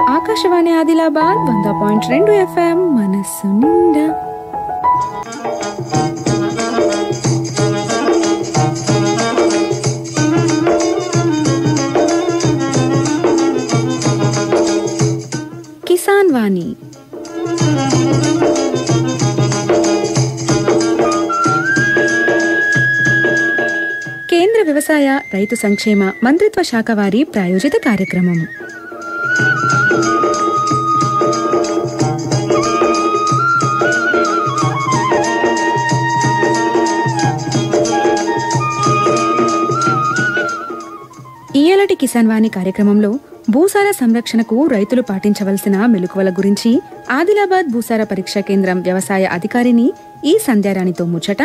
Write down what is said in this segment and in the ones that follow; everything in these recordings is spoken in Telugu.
ఆకాశవాణి ఆదిలాబాద్ 100.2 FM మనస్సు నిండా. కిసాన్ వాణి కేంద్ర వ్యవసాయ రైతు సంక్షేమ మంత్రిత్వ శాఖ వారి ప్రాయోజిత కార్యక్రమం. ఈయలటి కిసాన్ వాణి కార్యక్రమంలో భూసార సంరక్షణకు రైతులు పాటించవలసిన మెలకువల గురించి ఆదిలాబాద్ భూసార పరీక్షా కేంద్రం వ్యవసాయ అధికారిని ఈ సంధ్యారాణితో ముచ్చట.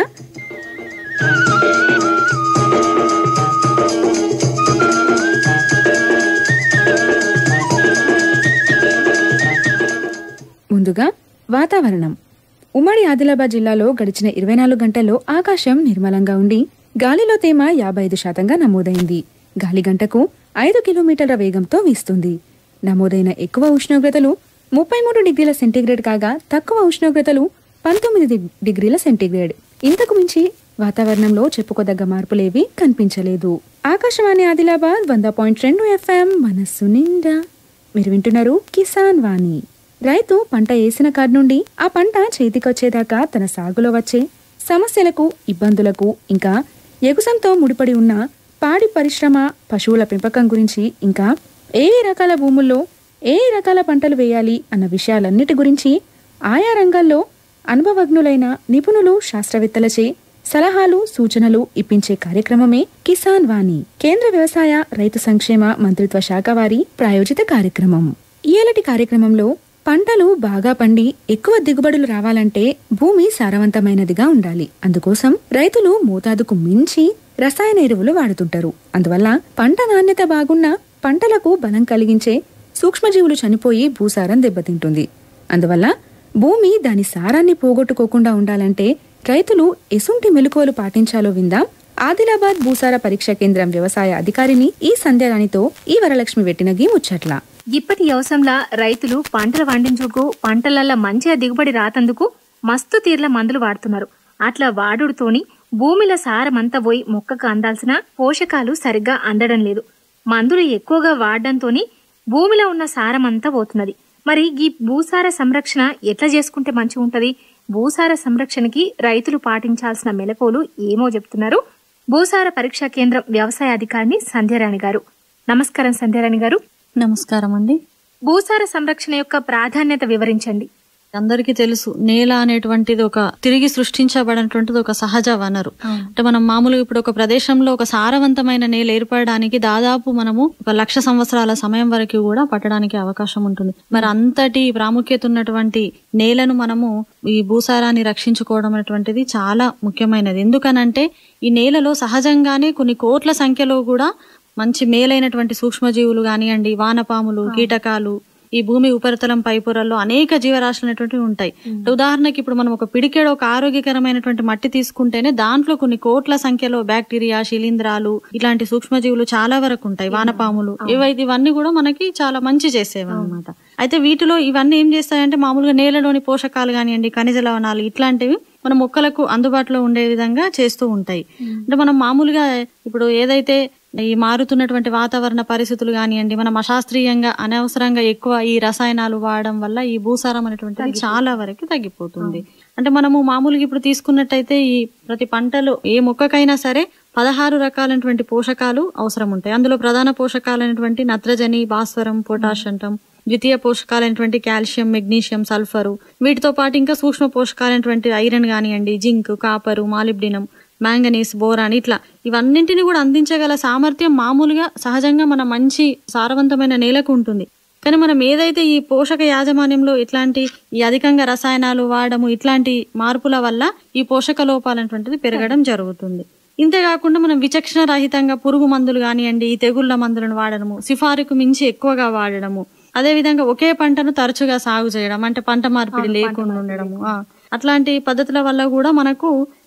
ముందుగా వాతావరణం. ఉమ్మడి ఆదిలాబాద్ జిల్లాలో గడిచిన 24 గంటల్లో ఆకాశం నిర్మలంగా ఉండి గాలిలో తేమ 55% నమోదైంది. గాలి గంటకు 5 కిలోమీటర్ల వేగంతో వీస్తుంది. నమోదైన ఎక్కువ ఉష్ణోగ్రతలు 33 డిగ్రీల సెంటీగ్రేడ్ కాగా తక్కువ ఉష్ణోగ్రతలు 19 డిగ్రీల సెంటీగ్రేడ్. ఇంతకు మించి వాతావరణంలో చెప్పుకోదగ్గ మార్పులేవీ కనిపించలేదు. ఆకాశవాణి ఆదిలాబాద్ 100.2 FM మనస్సు నిండా. మీరు వింటున్నారు కిసాన్ వాణి. రైతు పంట వేసిన కాడి నుండి ఆ పంట చేతికొచ్చేదాకా తన సాగులో వచ్చే సమస్యలకు, ఇబ్బందులకు, ఇంకా ఎగుసంతో ముడిపడి ఉన్న పాడి పరిశ్రమ, పశువుల పెంపకం గురించి, ఇంకా ఏ రకాల భూముల్లో ఏ రకాల పంటలు వేయాలి అన్న విషయాలన్నిటి గురించి ఆయా రంగాల్లో అనుభవజ్ఞులైన నిపుణులు, శాస్త్రవేత్తలచే సలహాలు, సూచనలు ఇప్పించే కార్యక్రమమే కిసాన్ వాణి, కేంద్ర వ్యవసాయ రైతు సంక్షేమ మంత్రిత్వ శాఖ వారి ప్రాయోజిత కార్యక్రమం. ఈయలటి కార్యక్రమంలో పంటలు బాగా పండి ఎక్కువ దిగుబడులు రావాలంటే భూమి సారవంతమైనదిగా ఉండాలి. అందుకోసం రైతులు మోతాదుకు మించి రసాయన ఎరువులు వాడుతుంటారు. అందువల్ల పంట నాణ్యత బాగున్నా పంటలకు బలం కలిగించే సూక్ష్మజీవులు చనిపోయి భూసారం దెబ్బతింటుంది. అందువల్ల భూమి దాని సారాన్ని పోగొట్టుకోకుండా ఉండాలంటే రైతులు ఎసుంటి మెలకువలు పాటించాలో విందాం. ఆదిలాబాద్ భూసార పరీక్షా కేంద్రం వ్యవసాయ అధికారిని ఈ సంధ్యారాణితో ఈ వరలక్ష్మి వెట్టినగి ముచ్చట్ల. ఇప్పటి వ్యవసాయంలో రైతులు పంటలు పండించుకు పంటలల్ల మంచిగా దిగుబడి రాతందుకు మస్తు తీర్ల మందులు వాడుతున్నారు. అట్లా వాడుతోని భూమిలో సారమంతా పోయి మొక్కకు అందాల్సిన పోషకాలు సరిగ్గా అందడం లేదు. మందులు ఎక్కువగా వాడడంతోని భూమిలో ఉన్న సారమంతా పోతున్నది. మరి ఈ భూసార సంరక్షణ ఎట్లా చేసుకుంటే మంచిగా ఉంటది? భూసార సంరక్షణకి రైతులు పాటించాల్సిన మెలకువలు ఏమో చెప్తున్నారు భూసార పరీక్షా కేంద్రం వ్యవసాయ అధికారిని సంధ్యారాణి గారు. నమస్కారం సంధ్యారాణి గారు. నమస్కారం అండి. భూసార సంరక్షణ యొక్క ప్రాధాన్యత వివరించండి. అందరికీ తెలుసు, నేల అనేటువంటిది ఒక తిరిగి సృష్టించబడినటువంటిది ఒక సహజ వనరు. అంటే మనం మామూలుగా ఇప్పుడు ఒక ప్రదేశంలో ఒక సారవంతమైన నేల ఏర్పడడానికి దాదాపు మనము 1,00,000 సంవత్సరాల సమయం వరకు కూడా పట్టడానికి అవకాశం ఉంటుంది. మరి అంతటి ప్రాముఖ్యత ఉన్నటువంటి నేలను మనము ఈ భూసారాన్ని రక్షించుకోవడం అనేటువంటిది చాలా ముఖ్యమైనది. ఎందుకనంటే ఈ నేలలో సహజంగానే కొన్ని కోట్ల సంఖ్యలో కూడా మంచి మేలైనటువంటి సూక్ష్మజీవులు కానివ్వండి, వానపాములు, కీటకాలు, ఈ భూమి ఉపరితలం పైపొరల్లో అనేక జీవరాశులు అనేటువంటివి ఉంటాయి. ఉదాహరణకి ఇప్పుడు మనం ఒక పిడికేడు ఒక ఆరోగ్యకరమైనటువంటి మట్టి తీసుకుంటేనే దాంట్లో కొన్ని కోట్ల సంఖ్యలో బ్యాక్టీరియా, శిలీంధ్రాలు, ఇలాంటి సూక్ష్మజీవులు చాలా వరకు ఉంటాయి. వానపాములు, ఇవన్నీ కూడా మనకి చాలా మంచి చేసేవి అనమాట. అయితే వీటిలో ఇవన్నీ ఏం చేస్తాయంటే మామూలుగా నేలలోని పోషకాలు కానివ్వండి, ఖనిజ లవణాలు ఇట్లాంటివి మన మొక్కలకు అందుబాటులో ఉండే విధంగా చేస్తూ ఉంటాయి. అంటే మనం మామూలుగా ఇప్పుడు ఏదైతే ఈ మారుతున్నటువంటి వాతావరణ పరిస్థితులు కానివ్వండి, మనం అశాస్త్రీయంగా అనవసరంగా ఎక్కువ ఈ రసాయనాలు వాడడం వల్ల ఈ భూసారం అనేటువంటిది చాలా వరకు తగ్గిపోతుంది. అంటే మనము మామూలుగా ఇప్పుడు తీసుకున్నట్టయితే ఈ ప్రతి పంటలో ఏ మొక్కకైనా సరే 16 రకాలైనటువంటి పోషకాలు అవసరం ఉంటాయి. అందులో ప్రధాన పోషకాలైనటువంటి నత్రజని, భాస్వరం, పొటాష్ అంటాం. ద్వితీయ పోషకాలైనటువంటి కాల్షియం, మెగ్నీషియం, సల్ఫరు, వీటితో పాటు ఇంకా సూక్ష్మ పోషకాలైనటువంటి ఐరన్ కానివ్వండి, zinc, copper, molybdenum, manganese, boron, ఇట్లా ఇవన్నింటినీ కూడా అందించగల సామర్థ్యం మామూలుగా సహజంగా మన మంచి సారవంతమైన నేలకు ఉంటుంది. కానీ మనం ఏదైతే ఈ పోషక యాజమాన్యంలో ఇట్లాంటి ఈ అధికంగా రసాయనాలు వాడము, ఇట్లాంటి మార్పుల వల్ల ఈ పోషక లోపాలనేటువంటిది పెరగడం జరుగుతుంది. ఇంతేకాకుండా మనం విచక్షణ రహితంగా పురుగు మందులు కానివ్వండి, ఈ తెగుళ్ల మందులను వాడడము, సిఫారుకు మించి ఎక్కువగా వాడడము, అదేవిధంగా ఒకే పంటను తరచుగా సాగు చేయడం, అంటే పంట మార్పిడి లేకుండా ఉండడము, అట్లాంటి పద్ధతుల వల్ల కూడా మనకు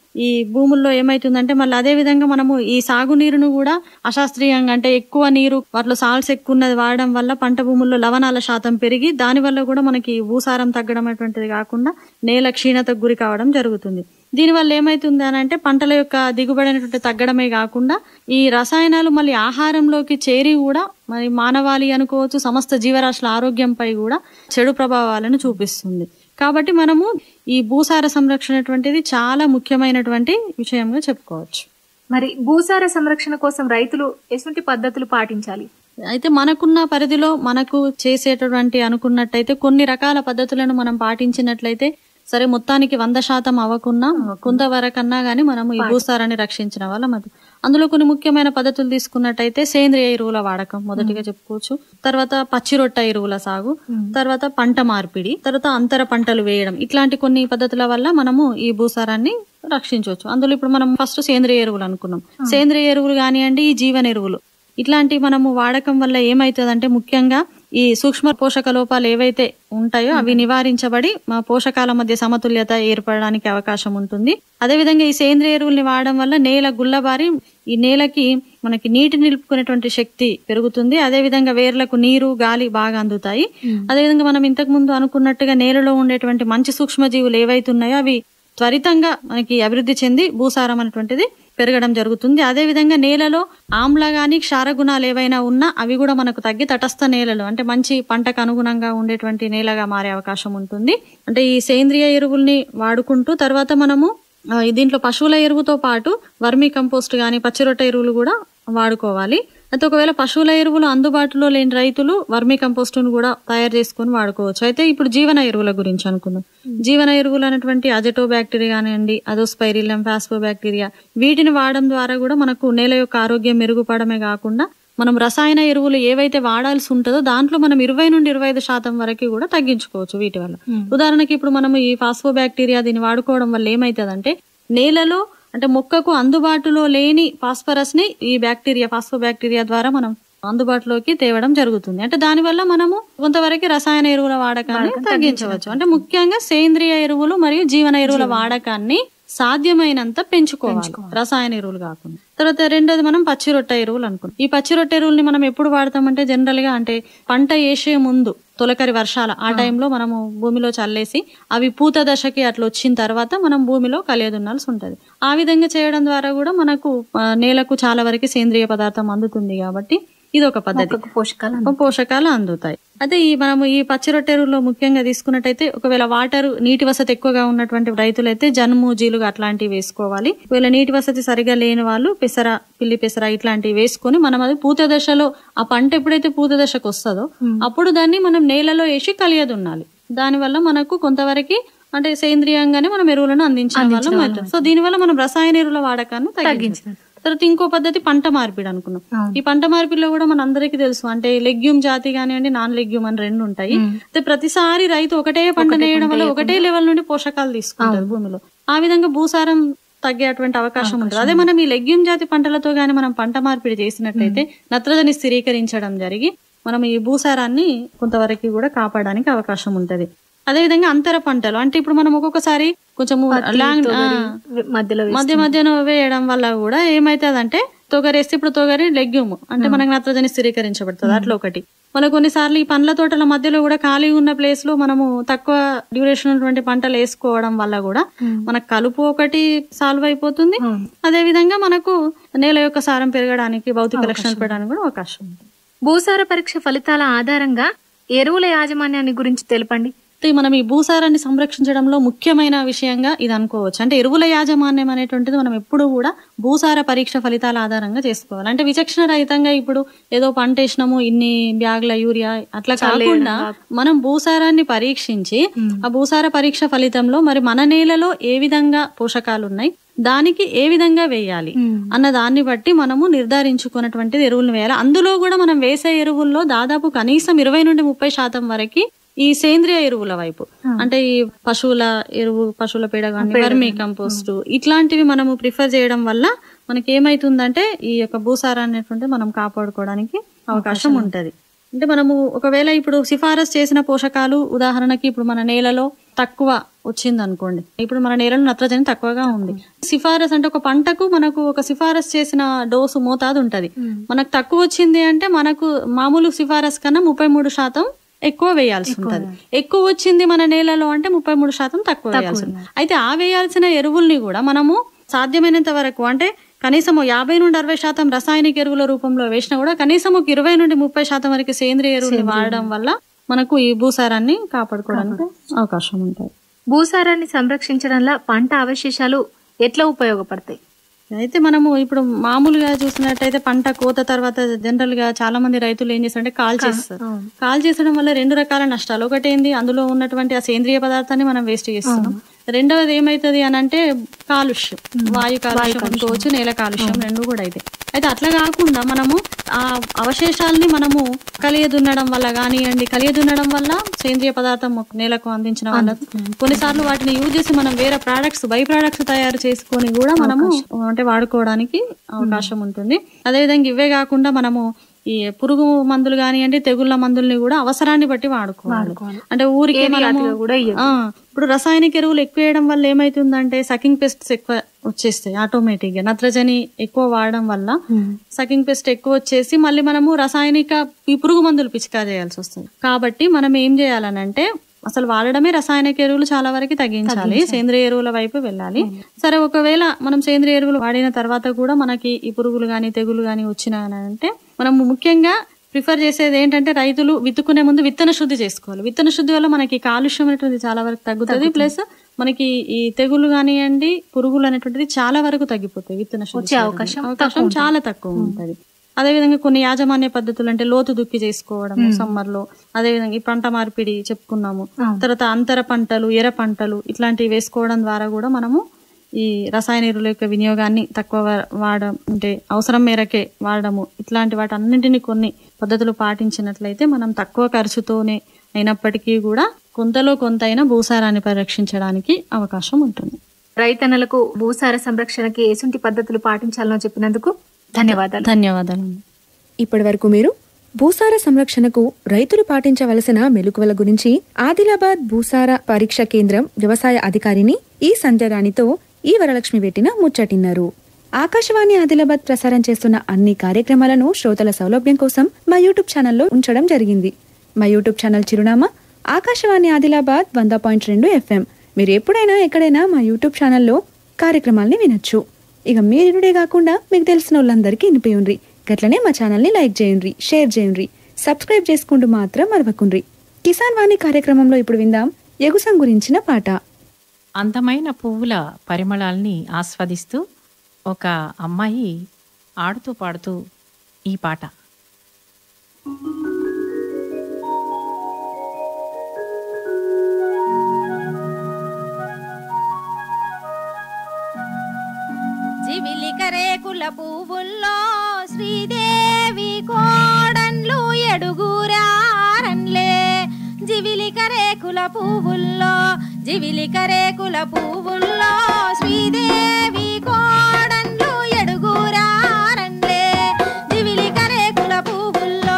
ఈ భూముల్లో ఏమైతుందంటే మళ్ళీ అదే విధంగా మనము ఈ సాగునీరును కూడా అశాస్త్రీయంగా అంటే ఎక్కువ నీరు వాటిలో సాల్స్ ఎక్కువ ఉన్నది వాడడం వల్ల పంట భూముల్లో లవణాల శాతం పెరిగి దాని వల్ల కూడా మనకి భూసారం తగ్గడం అటువంటిది కాకుండా నేల క్షీణతకు గురి కావడం జరుగుతుంది. దీనివల్ల ఏమైతుంది అని అంటే పంటల యొక్క దిగుబడి అనేటువంటి తగ్గడమే కాకుండా ఈ రసాయనాలు మళ్ళీ ఆహారంలోకి చేరి కూడా మరి మానవాళి అనుకోవచ్చు సమస్త జీవరాశుల ఆరోగ్యంపై కూడా చెడు ప్రభావాలను చూపిస్తుంది. కాబట్టి మనము ఈ భూసార సంరక్షణ అటువంటిది చాలా ముఖ్యమైనటువంటి విషయంగా చెప్పుకోవచ్చు. మరి భూసార సంరక్షణ కోసం రైతులు ఎటువంటి పద్ధతులు పాటించాలి? అయితే మనకున్న పరిధిలో మనకు చేసేటటువంటి అనుకున్నట్టయితే కొన్ని రకాల పద్ధతులను మనం పాటించినట్లయితే సరే మొత్తానికి 100% అవ్వకున్నా కొంతవరకన్నా గానీ మనము ఈ భూసారాన్ని రక్షించిన వాళ్ళం. అది అందులో కొన్ని ముఖ్యమైన పద్ధతులు తీసుకున్నట్టయితే సేంద్రియ ఎరువుల వాడకం మొదటిగా చెప్పుకోవచ్చు, తర్వాత పచ్చిరొట్ట ఎరువుల సాగు, తర్వాత పంట మార్పిడి, తర్వాత అంతర పంటలు వేయడం, ఇట్లాంటి కొన్ని పద్ధతుల వల్ల మనము ఈ భూసారాన్ని రక్షించవచ్చు. అందులో ఇప్పుడు మనం ఫస్ట్ సేంద్రియ ఎరువులు అనుకున్నాం. సేంద్రియ ఎరువులు కానివ్వండి, ఈ జీవన ఎరువులు ఇట్లాంటి మనము వాడకం వల్ల ఏమైతుందంటే ముఖ్యంగా ఈ సూక్ష్మ పోషక లోపాలు ఏవైతే ఉంటాయో అవి నివారించబడి మా పోషకాల మధ్య సమతుల్యత ఏర్పడడానికి అవకాశం ఉంటుంది. అదేవిధంగా ఈ సేంద్రియ ఎరువుల్ని వాడడం వల్ల నేల గుల్లబారి ఈ నేలకి మనకి నీటి నిలుపుకునేటువంటి శక్తి పెరుగుతుంది. అదేవిధంగా వేర్లకు నీరు గాలి బాగా అందుతాయి. అదేవిధంగా మనం ఇంతకు ముందు అనుకున్నట్టుగా నేలలో ఉండేటువంటి మంచి సూక్ష్మజీవులు ఏవైతున్నాయో అవి త్వరితంగా మనకి అభివృద్ధి చెంది భూసారం అనేటువంటిది పెరగడం జరుగుతుంది. అదేవిధంగా నేలలో ఆమ్ల గాని క్షార గుణాలు ఏవైనా ఉన్నా అవి కూడా మనకు తగ్గి తటస్థ నేలలు అంటే మంచి పంటకు అనుగుణంగా ఉండేటువంటి నేలగా మారే అవకాశం ఉంటుంది. అంటే ఈ సేంద్రియ ఎరువుల్ని వాడుకుంటూ తర్వాత మనము దీంట్లో పశువుల ఎరువుతో పాటు వర్మీ కంపోస్ట్ గాని పచ్చిరొట్ట ఎరువులు కూడా వాడుకోవాలి. అయితే ఒకవేళ పశువుల ఎరువులు అందుబాటులో లేని రైతులు వర్మీ కంపోస్ట్ ను కూడా తయారు చేసుకుని వాడుకోవచ్చు. అయితే ఇప్పుడు జీవన ఎరువుల గురించి అనుకుందాం. జీవన ఎరువులు అనేటువంటి అజటో బ్యాక్టీరియా కానివ్వండి, అజోస్పైరిల్లం, ఫాస్ఫో బ్యాక్టీరియా వీటిని వాడడం ద్వారా కూడా మనకు నేల యొక్క ఆరోగ్యం మెరుగుపడమే కాకుండా మనం రసాయన ఎరువులు ఏవైతే వాడాల్సి ఉంటుందో దాంట్లో మనం 20 నుండి 25% వరకు కూడా తగ్గించుకోవచ్చు వీటి వల్ల. ఉదాహరణకి ఇప్పుడు మనం ఈ ఫాస్ఫో బ్యాక్టీరియా దీన్ని వాడుకోవడం వల్ల ఏమైతుందంటే నేలలో అంటే మొక్కకు అందుబాటులో లేని ఫాస్ఫరస్ ని ఈ బ్యాక్టీరియా ఫాస్ఫో బ్యాక్టీరియా ద్వారా మనం అందుబాటులోకి తేవడం జరుగుతుంది. అంటే దానివల్ల మనము కొంతవరకు రసాయన ఎరువుల వాడకాన్ని తగ్గించవచ్చు. అంటే ముఖ్యంగా సేంద్రియ ఎరువులు మరియు జీవన ఎరువుల వాడకాన్ని సాధ్యమైనంత పెంచుకోవాలి, రసాయన ఎరువులు కాకుండా. తర్వాత రెండోది మనం పచ్చిరొట్ట ఎరువులు అనుకుంటాం. ఈ పచ్చిరొట్ట ఎరువుల్ని మనం ఎప్పుడు వాడతామంటే జనరల్ గా అంటే పంట వేసే ముందు తొలకరి వర్షాల ఆ టైంలో మనము భూమిలో చల్లేసి అవి పూత దశకి అట్లా వచ్చిన తర్వాత మనం భూమిలో కలియదున్నాల్సి ఉంటది. ఆ విధంగా చేయడం ద్వారా కూడా మనకు నేలకు చాలా వరకు సేంద్రియ పదార్థం అందుతుంది. కాబట్టి ఇది ఒక పద్ధతి, పోషకాలు అందుతాయి. అదే మనము ఈ పచ్చిరొట్టె ఎరువులో ముఖ్యంగా తీసుకున్నట్టయితే ఒకవేళ నీటి వసతి ఎక్కువగా ఉన్నటువంటి రైతులైతే జనుము జీలుగా అట్లాంటివి వేసుకోవాలి. ఒకవేళ నీటి వసతి సరిగా లేని వాళ్ళు పిల్లి పెసర ఇట్లాంటివి వేసుకొని మనం అది పూత దశలో ఆ పంట ఎప్పుడైతే పూత దశకు వస్తుందో అప్పుడు దాన్ని మనం నేలలో వేసి కలియదున్నాలి. దానివల్ల మనకు కొంతవరకు అంటే సేంద్రియంగానే మనం ఎరువులను అందించడం వల్ల అవుతుంది. సో దీనివల్ల మనం రసాయన ఎరువుల వాడకాన్ని తగ్గించాలి. తర్వాత ఇంకో పద్ధతి పంట మార్పిడి అనుకున్నాం. ఈ పంట మార్పిడిలో కూడా మన అందరికీ తెలుసు అంటే లెగ్యూమ్ జాతి కానివ్వండి, నాన్ లెగ్యూమ్ అని 2 ఉంటాయి. అయితే ప్రతిసారి రైతు ఒకటే పంట వేయడం వల్ల ఒకటే లెవెల్ నుండి పోషకాలు తీసుకుంటారు భూమిలో. ఆ విధంగా భూసారం తగ్గేటువంటి అవకాశం ఉంటుంది. అదే మనం ఈ లెగ్యూమ్ జాతి పంటలతో గానీ మనం పంట మార్పిడి చేసినట్లయితే నత్రజని స్థిరీకరించడం జరిగి మనం ఈ భూసారాన్ని కొంతవరకు కూడా కాపాడడానికి అవకాశం ఉంటది. అదేవిధంగా అంతర పంటలు అంటే ఇప్పుడు మనం ఒక్కొక్కసారి కొంచెం మధ్యలో వేయడం వల్ల కూడా ఏమైతుందంటే తొగరేస్తే ఇప్పుడు తొగరి లెగ్యూమ్ అంటే మనకు నత్రజని స్థిరీకరించబడుతుంది. అట్లా ఒకటి మన కొన్నిసార్లు ఈ పండ్ల తోటల మధ్యలో కూడా ఖాళీ ఉన్న ప్లేస్ లో మనము తక్కువ డ్యూరేషన్ ఉన్నటువంటి పంటలు వేసుకోవడం వల్ల కూడా మనకు కలుపు ఒకటి సాల్వ్ అయిపోతుంది. అదే విధంగా మనకు నేల యొక్క సారం పెరగడానికి భౌతిక లక్షణాలు పెరగడానికి కూడా అవకాశం ఉంది. భూసార పరీక్ష ఫలితాల ఆధారంగా ఎరువుల యాజమాన్యాన్ని గురించి తెలపండి. మనం ఈ భూసారాన్ని సంరక్షించడంలో ముఖ్యమైన విషయంగా ఇది అనుకోవచ్చు. అంటే ఎరువుల యాజమాన్యం అనేటువంటిది మనం ఎప్పుడు కూడా భూసార పరీక్ష ఫలితాల ఆధారంగా చేసుకోవాలి. అంటే విచక్షణ రహితంగా ఇప్పుడు ఏదో పంట వేసినాము ఇన్ని బ్యాగుల యూరియా అట్లా కాకుండా మనం భూసారాన్ని పరీక్షించి ఆ భూసార పరీక్ష ఫలితంలో మరి మన నేలలో ఏ విధంగా పోషకాలు ఉన్నాయి, దానికి ఏ విధంగా వేయాలి అన్న దాన్ని బట్టి మనము నిర్ధారించుకున్నటువంటిది ఎరువులను వేయాలి. అందులో కూడా మనం వేసే ఎరువుల్లో దాదాపు కనీసం 20 నుండి 30% వరకు ఈ సేంద్రియ ఎరువుల వైపు అంటే ఈ పశువుల పేడ కానీ వర్మీ కంపోస్ట్ ఇట్లాంటివి మనము ప్రిఫర్ చేయడం వల్ల మనకి ఏమైతుందంటే ఈ యొక్క భూసారాన్ని అనేటువంటి మనం కాపాడుకోవడానికి అవకాశం ఉంటది. అంటే మనము ఒకవేళ ఇప్పుడు సిఫారసు చేసిన పోషకాలు ఉదాహరణకి ఇప్పుడు మన నేలలో తక్కువ వచ్చింది అనుకోండి, ఇప్పుడు మన నేలలో నత్రజని తక్కువగా ఉంది. సిఫారసు అంటే ఒక పంటకు మనకు ఒక సిఫారసు చేసిన డోసు మోతాదు ఉంటది. మనకు తక్కువ వచ్చింది అంటే మనకు మామూలు సిఫారసు కన్నా 33% ఎక్కువ వేయాల్సి ఉంటది. ఎక్కువ వచ్చింది మన నేలలో అంటే 33% తక్కువ వేయాల్సి ఉంటుంది. అయితే ఆ వేయాల్సిన ఎరువుల్ని కూడా మనము సాధ్యమైనంత వరకు అంటే కనీసం 50 నుండి 60% రసాయనిక ఎరువుల రూపంలో వేసినా కూడా కనీసం 20 నుండి 30% వరకు సేంద్రియ ఎరువులు వాడడం వల్ల మనకు ఈ భూసారాన్ని కాపాడుకోవడానికి అవకాశం ఉంటుంది. భూసారాన్ని సంరక్షించడంలో పంట అవశేషాలు ఎట్లా ఉపయోగపడతాయి? అయితే మనము ఇప్పుడు మామూలుగా చూసినట్టయితే పంట కోత తర్వాత జనరల్ గా చాలా మంది రైతులు ఏం చేస్తారంటే కాల్ చేస్తారు. కాల్ చేసడం వల్ల 2 రకాల నష్టాలు. ఒకటి ఏంది, అందులో ఉన్నటువంటి ఆ సేంద్రియ పదార్థాన్ని మనం వేస్ట్ చేస్తున్నాం. రెండవది ఏమైతుంది అని అంటే కాలుష్యం, వాయు కాలుష్యం అనుకోవచ్చు, నేల కాలుష్యం, రెండు కూడా అయితే. అయితే అట్లా కాకుండా మనము ఆ అవశేషాలని మనము కలియదున్నడం వల్ల కానివ్వండి, కలియదున్నడం వల్ల సేంద్రియ పదార్థం నేలకు అందించడం వల్ల కొన్నిసార్లు వాటిని యూజ్ చేసి మనం వేరే ప్రోడక్ట్స్ బై ప్రోడక్ట్స్ తయారు చేసుకొని కూడా మనము అంటే వాడుకోవడానికి అవకాశం ఉంటుంది. అదేవిధంగా ఇవే కాకుండా మనము ఈ పురుగు మందులు కానివ్వండి, తెగుళ్ల మందుల్ని కూడా అవసరాన్ని బట్టి వాడుకోవాలి. అంటే ఊరికే ఇప్పుడు రసాయనిక ఎరువులు ఎక్కువ వేయడం వల్ల ఏమైతుందంటే సకింగ్ పెస్ట్స్ ఎక్కువ వచ్చేస్తాయి ఆటోమేటిక్ గా. నత్రజని ఎక్కువ వాడడం వల్ల సకింగ్ పెస్ట్ ఎక్కువ వచ్చేసి మళ్ళీ మనము రసాయనిక ఈ పురుగు మందులు పిచికా చేయాల్సి వస్తుంది. కాబట్టి మనం ఏం చేయాలనంటే అసలు వాడడమే రసాయనిక ఎరువులు చాలా వరకు తగ్గించాలి, సేంద్రియ ఎరువుల వైపు వెళ్ళాలి. సరే, ఒకవేళ మనం సేంద్రియ ఎరువులు వాడిన తర్వాత కూడా మనకి ఈ పురుగులు గాని తెగులు గాని వచ్చినాయంటే మనం ముఖ్యంగా ప్రిఫర్ చేసేది ఏంటంటే రైతులు విత్తుకునే ముందు విత్తన శుద్ధి చేసుకోవాలి. విత్తన శుద్ధి వల్ల మనకి కాలుష్యం అనేటువంటిది చాలా వరకు తగ్గుతుంది. ప్లస్ మనకి ఈ తెగులు కానివ్వండి, పురుగులు అనేటువంటిది చాలా వరకు తగ్గిపోతాయి. విత్తన శుద్ధి అవకాశం చాలా తక్కువ ఉంటుంది. అదేవిధంగా కొన్ని యాజమాన్య పద్ధతులు అంటే లోతు దుక్కి చేసుకోవడం సమ్మర్ లో, అదేవిధంగా ఈ పంట మార్పిడి చెప్పుకున్నాము, తర్వాత అంతర పంటలు, ఎర్ర పంటలు ఇట్లాంటివి వేసుకోవడం ద్వారా కూడా మనము ఈ రసాయన ఎరువుల యొక్క వినియోగాన్ని తక్కువ వాడడం అంటే అవసరం మేరకే వాడడము, ఇట్లాంటి వాటి అన్నింటినీ కొన్ని పద్ధతులు పాటించినట్లయితే మనం తక్కువ ఖర్చుతోనే అయినప్పటికీ కూడా కొంతలో కొంత అయినా భూసారాన్ని పరిరక్షించడానికి అవకాశం ఉంటుంది. రైతన్నలకు భూసార సంరక్షణకి ఎసుంటి పద్ధతులు పాటించాలనో చెప్పినందుకు ధన్యవాదాలు. ఇప్పటి వరకు మీరు భూసార సంరక్షణకు రైతులు పాటించవలసిన మెలకువల గురించి ఆదిలాబాద్ భూసార పరీక్ష కేంద్రం వ్యవసాయ అధికారిని ఈ సంధ్యారాణితో ఈ వరలక్ష్మి పెట్టిన ముచ్చటిన్నారు. ఆకాశవాణి ఆదిలాబాద్ ప్రసారం చేస్తున్న అన్ని కార్యక్రమాలను శ్రోతల సౌలభ్యం కోసం మా యూట్యూబ్ ఛానల్లో ఉంచడం జరిగింది. మా యూట్యూబ్ ఛానల్ చిరునామా ఆకాశవాణి ఆదిలాబాద్ 100.2 FM. మీరు ఎప్పుడైనా ఎక్కడైనా మా యూట్యూబ్ ఛానల్లో కార్యక్రమాల్ని వినొచ్చు. ఇక మీరుడే కాకుండా మీకు తెలిసిన వాళ్ళందరికీ వినిపియుండ్రి. గట్లనే మా ఛానల్ని లైక్ చేయండి, షేర్ చేయండి, సబ్స్క్రైబ్ చేసుకుంటూ మాత్రం మరవకుండ్రి. కిసాన్ వాణి కార్యక్రమంలో ఇప్పుడు విందాం ఎగుసం గురించిన పాట. అందమైన పువ్వుల పరిమళాల్ని ఆస్వాదిస్తూ ఒక అమ్మాయి ఆడుతూ పాడుతూ ఈ పాట. జివిలికరేకుల పువ్వుల్లో శ్రీదేవి కోడన్లు ఎడుగురారన్లే. జివిలికరేకుల పువ్వుల్లో జివిలికరేకుల పువ్వుల్లో శ్రీదేవి కోడన్లు ఎడుగురారన్లే. జివిలికరేకుల పువ్వుల్లో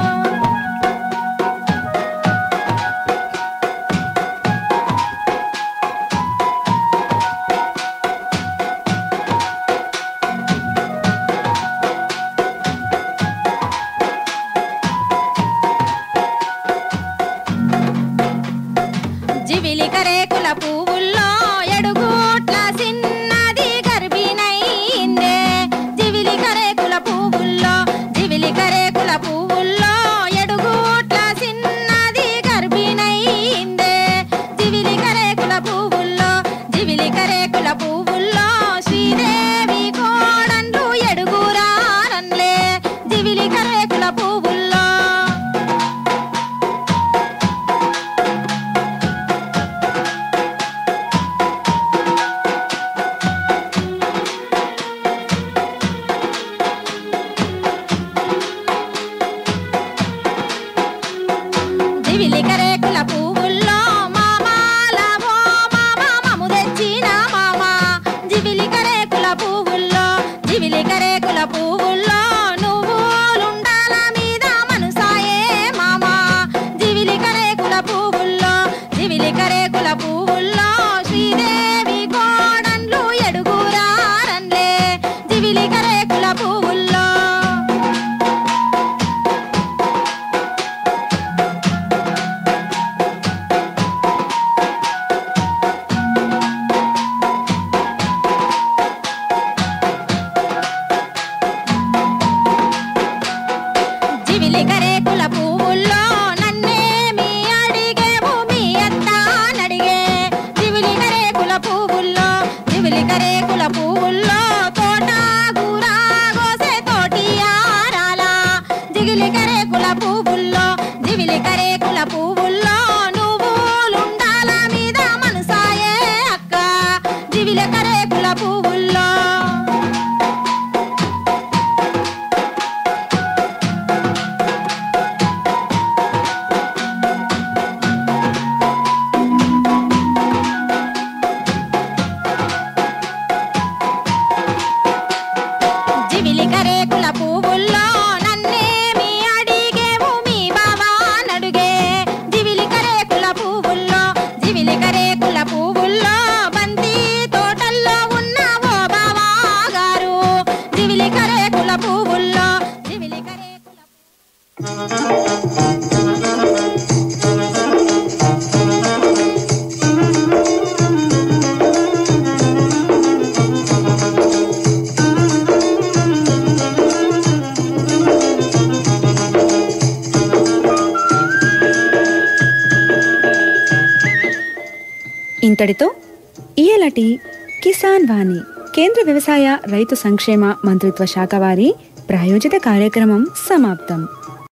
జివిలికరేకుల పువ్వుల్లో ఎడుగుట్ల సిన్నది గర్భిణయిందే. జివిలికరేకుల పువ్వుల్లో జివిలికరేకుల పువ్వుల్లో ఎడుగుట్ల సిన్నది గర్భిణయిందే. జివిలికరేకుల పువ్వుల్లో జివిలికరేకుల పువ్వుల్లో శ్రీదేవి కోడన్లు ఎడుగురారన్లే. జివిలికరేకుల పువ్వుల్లో జివిలికరేకుల పువ్వుల్లో మామాల ఓ మామ మము తెచ్చిన మామ. జివిలికరేకుల పువ్వుల్లో జివిలికరేకుల పువ్వుల్లో నువ్వులుండాల మీద మనసాయే మామ. జివిలికరేకుల పువ్వుల్లో జివిలికరేకుల పువ్వుల్లో రేకుల పువ్వుల్లో జివిలిక రేకుల ఇంతటితో ఇయలటి కిసాన్ వాణి కేంద్ర వ్యవసాయ రైతు సంక్షేమ మంత్రిత్వ శాఖ వారి ప్రాయోజిత కార్యక్రమం సమాప్తం.